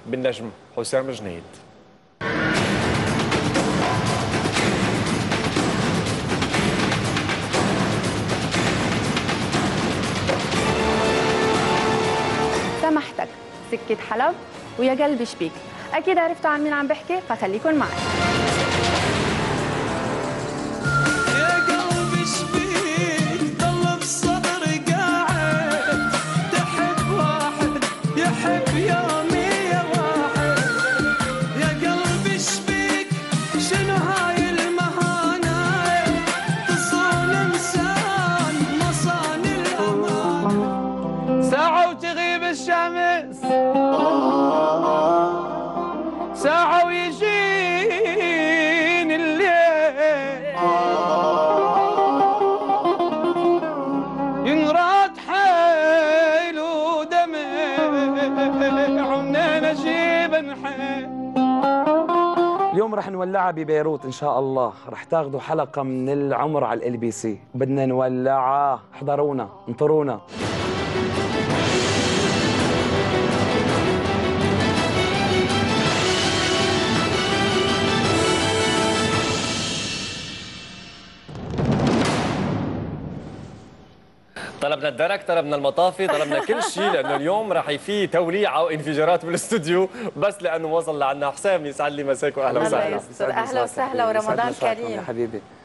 بالنجم حسام جنيد. سمحتك، سكة حلب ويا قلبي شبيك. أكيد عرفتوا عن مين عم بحكي، فخليكن معي. يا قلبي شبيك ضل بصدري قاعد، تحب واحد يحب يومي واحد. يا قلبي شبيك شنو هاي المهانة، تصون انسان مصان الأمان. ساعة وتغيب الشمس، ساعة ويجين الليل، ينراد حيل ودمع ومنين اجيب نحيل. اليوم رح نولعها ببيروت ان شاء الله، رح تاخذوا حلقة من العمر على LBC، بدنا نولعها، احضرونا انطرونا. طلبنا الدرك، طلبنا المطافي، طلبنا كل شيء، لانه اليوم راح في توليعه وانفجارات بالاستوديو، بس لانه وصل لعنا حسام. يسعد لي مساك واهلا وسهلا. اهلا وسهلا ورمضان كريم يا حبيبي.